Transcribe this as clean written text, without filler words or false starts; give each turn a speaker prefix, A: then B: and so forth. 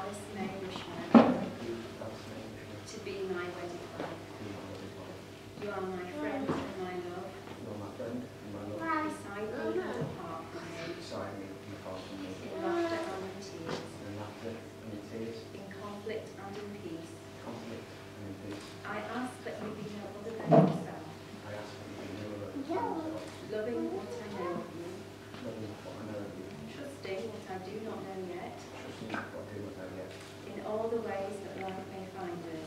A: Alice May Wishman, to be my wedded wife. You are my friend and my love. Beside me and apart from me. In laughter and in tears. In conflict and in peace. I ask that you be no other than yourself. Loving what I know of you. Trusting what I do not know yet. In all the ways that life may find us.